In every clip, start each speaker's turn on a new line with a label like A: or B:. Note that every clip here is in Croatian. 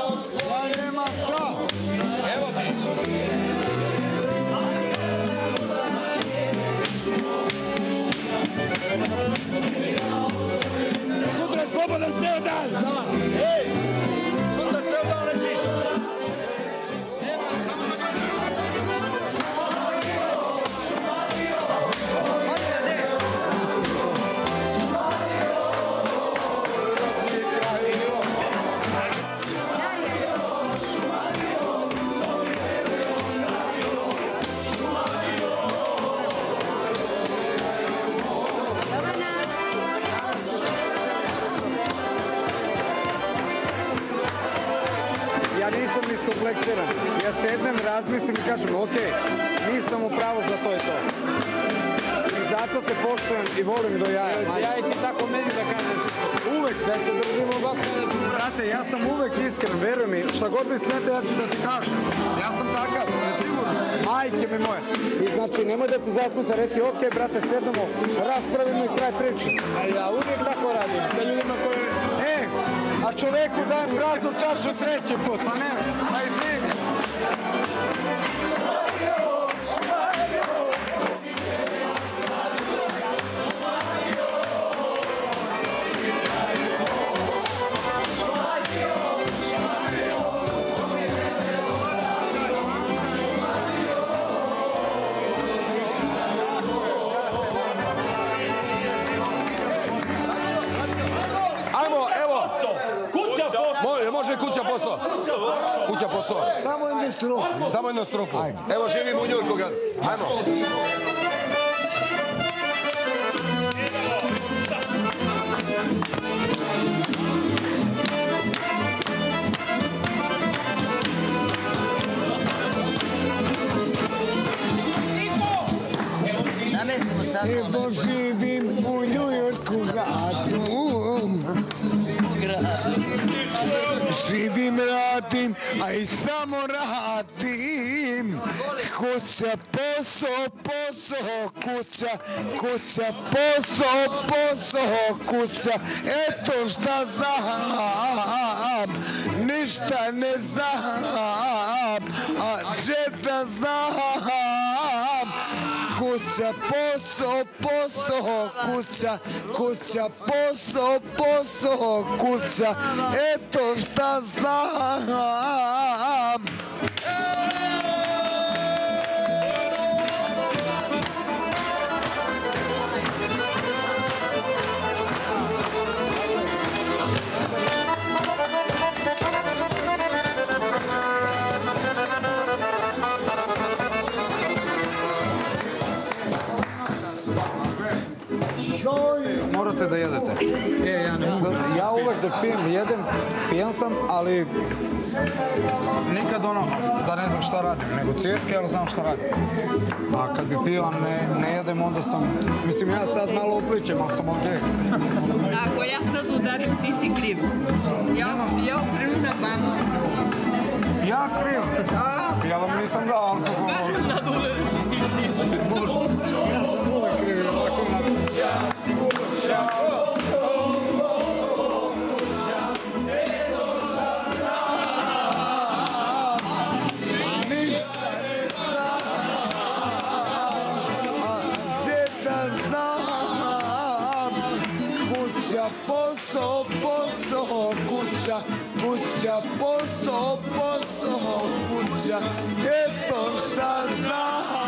A: Ja nemam šta.
B: Evo ti. Sutra je slobodan ceo dan. Ej, sutra ceo dan lečiš.
C: Ja nisam iskompleksiran. Ja sednem, razmislim i kažem, ok, nisam u pravu za to i to. I zato te poštujem i volim do jaja.
D: Ja i ti tako meni da kažeš.
C: Uvek, da se držimo baš kada smo brate, ja sam uvek iskren, veruj mi, šta god mi smete, ja ću da ti kažem. Ja sam takav, sigurno. Majke mi moje. I znači, nemoj da ti zasmuta, reci, ok, brate, sednemo, raspravimo i kraj priče.
D: A ja uvijek tako radim, sa ljudima koji...
C: A čoveku dajem praznu čašu treći put, pa ne, pa i živi.
B: Može kuća posao. Kuća posao.
A: Samo jednu strofu.
B: Samo jednu strofu. Evo živim u Njujorku. Ajmo.
A: Evo živim u Njujorku gradu. Živim, radim, a i samo radim. Kuća, posao, posao, kuća, kuća, posao, posao, kuća. Eto šta znam, ništa ne znam, a gdje da znam. Kuća, posao, posao, kuća, kuća, posao, posao, kuća, eto šta znam.
C: Morate da jedete. Ja uvek dok pijem, jedem, pijan sam, ali nikad ono da ne znam šta radim, nego cirke, ali znam šta radim. A kad bi pio, ne jedem, onda sam, mislim ja sad malo upličem, ali sam okej.
E: Ako ja sad udarim, ti si kriv. Ja okrenuo na Bamos.
C: Ja kriv? Ja vam nisam dao alkohol.
E: Naduleli si ti kriv.
C: Ja sam uvek kriv, ovako na...
A: Posao, posao, kuća, kuća, posao, posao, kuća, eto šta znam.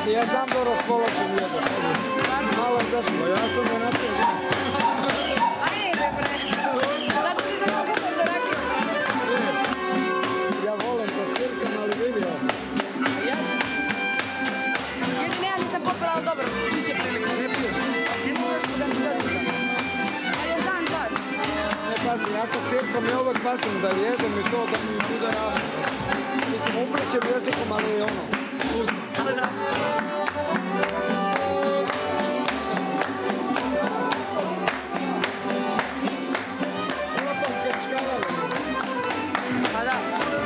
C: Ja sam do raspoložen jedno. Malo grešno, ja sam ne napijem.
F: Ajde, bre. Zato ti da mogu da rakiju.
C: Ja volim da cirkam, ali vidio.
F: Jedine ja nisam popila, ali dobro, biće prilike.
C: Ne piješ?
F: Ne možeš da mi dođe. Ali je dan pas.
C: Ne pazi, ja kad cirkam i uvek pazim da jedem i to da mi bude ravno. Mislim, uplićem jezikom, ali ono, sustim.
F: Dobro.
C: Hlapam kad škalali.
F: Pa da.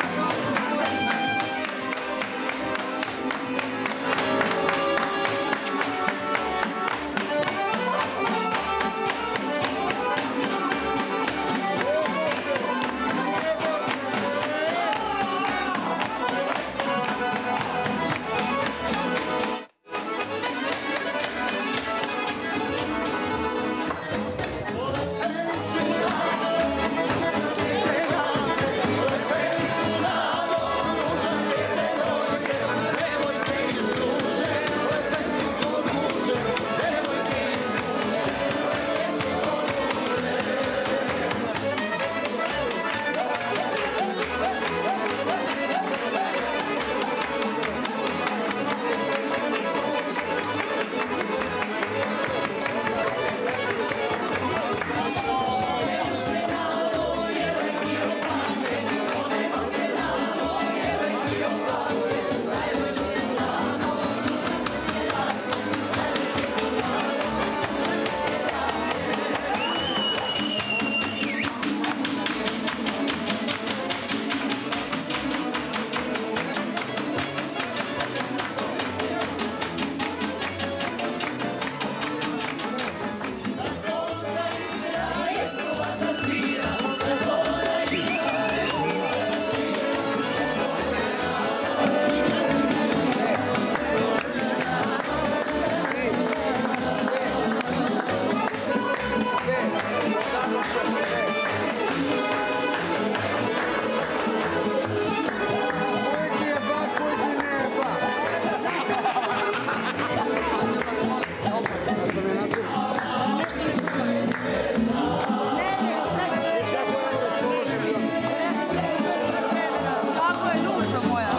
F: Kako je dušo moja?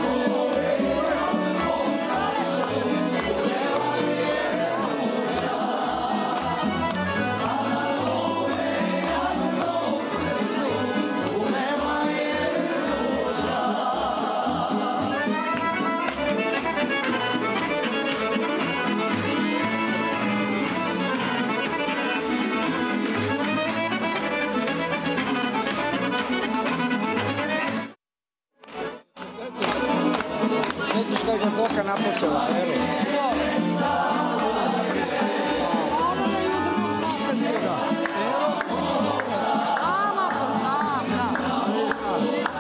C: Nećeš kaj ga Zoka napušila, evo.
F: Što? Ono na jutarnjem sastanku. Ama, pa znam, da.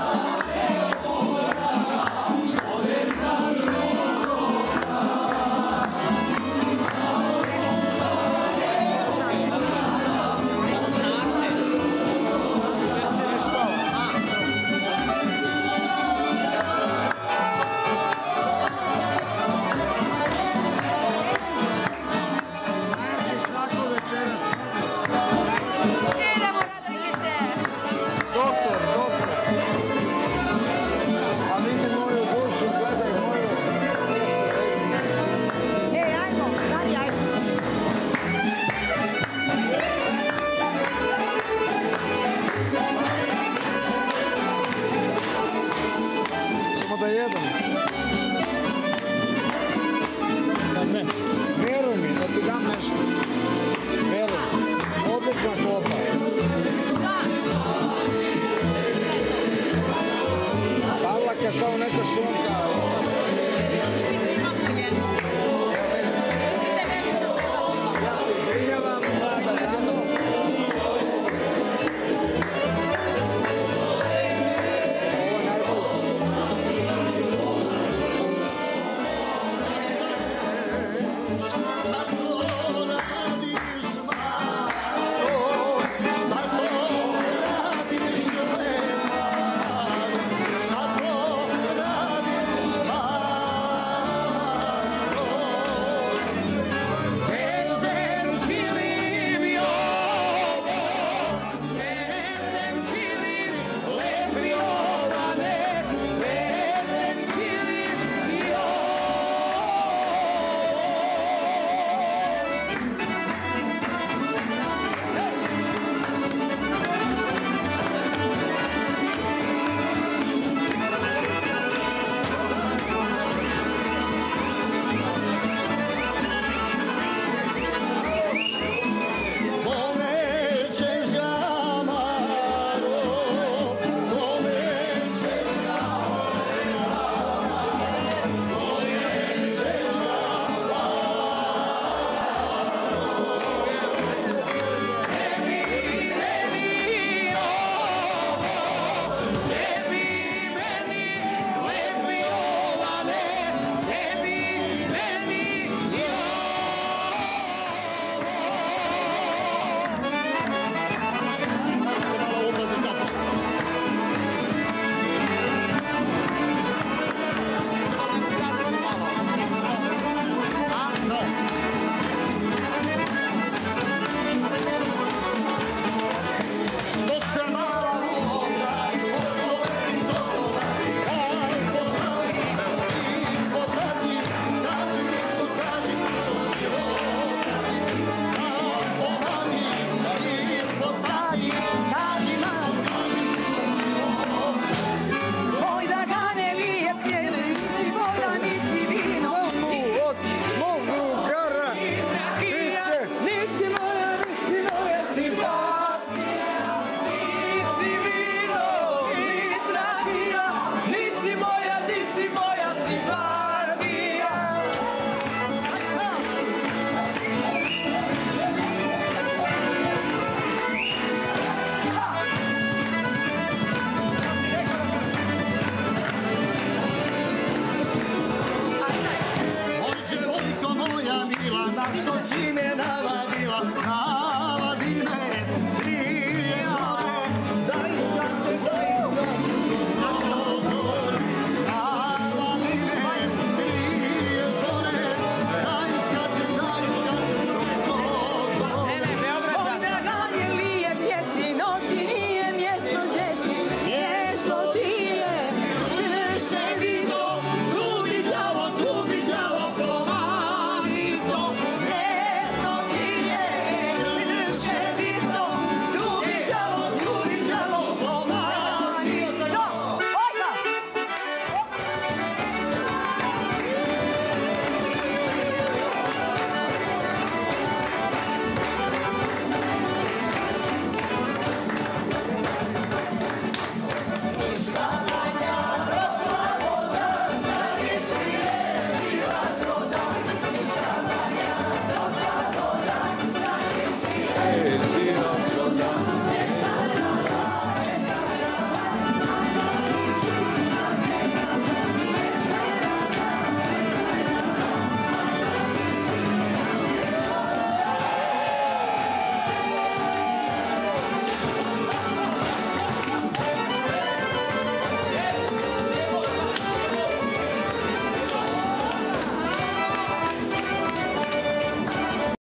F: Idemo, Radovinice.
C: Doktor. A vidi moju dušu, gledaj moju.
F: Ej, ajmo, daj, ajmo.
C: Ćemo da jedemo.
B: Sad ne.
C: Veruj mi, da ti dam nešto. Veruj. Odlična klopa.
F: Šta?
C: Pavlaka kao neka šunka.